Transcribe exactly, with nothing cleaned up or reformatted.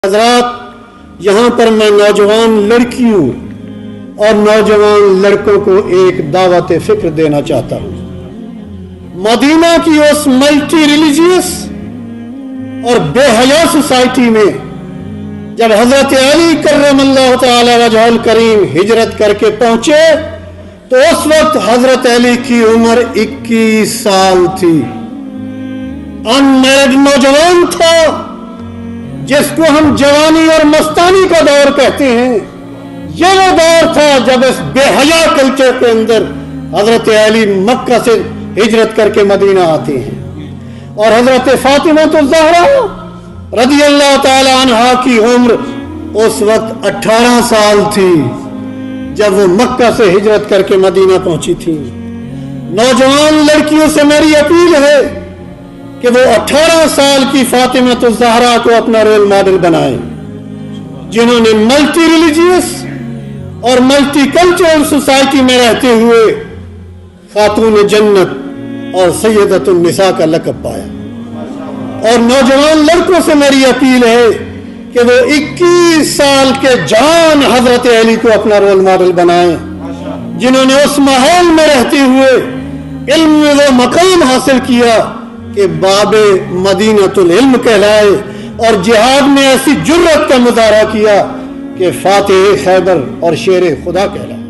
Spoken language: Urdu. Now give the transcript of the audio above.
حضرات، یہاں پر میں نوجوان لڑکیوں اور نوجوان لڑکوں کو ایک دعوت فکر دینا چاہتا ہوں۔ مدینہ کی اس ملٹی ریلیجیس اور بے حیا سوسائٹی میں جب حضرت علی کرم اللہ تعالی وجہ الکریم ہجرت کر کے پہنچے تو اس وقت حضرت علی کی عمر اکیس سال تھی، ان میرڈ نوجوان تھا، جس کو ہم جوانی اور مستانی کا دور کہتے ہیں۔ یہ وہ دور تھا جب اس بے حیا کلچر کے اندر حضرت علی مکہ سے ہجرت کر کے مدینہ آتے ہیں، اور حضرت فاطمہ الزہرا رضی اللہ تعالی عنہا کی عمر اس وقت اٹھارہ سال تھی جب وہ مکہ سے ہجرت کر کے مدینہ پہنچی تھی۔ نوجوان لڑکیوں سے میری اپیل ہے کہ وہ اٹھارہ سال کی فاطمہ الزہرا کو اپنا رول ماڈل بنائیں، جنہوں نے ملٹی ریلیجیس اور ملٹی کلچرل سوسائٹی میں رہتے ہوئے خاتون جنت اور سیدۃ النساء کا لقب پایا۔ اور نوجوان لڑکوں سے میری اپیل ہے کہ وہ اکیس سال کے جان حضرت علی کو اپنا رول ماڈل بنائیں، جنہوں نے اس ماحول میں رہتے ہوئے علم میں وہ مقام حاصل کیا کہ باب مدینۃ العلم کہلائے، اور جہاد میں ایسی جرت کا مظاہرہ کیا کہ فاتح خیبر اور شیر خدا کہلائے۔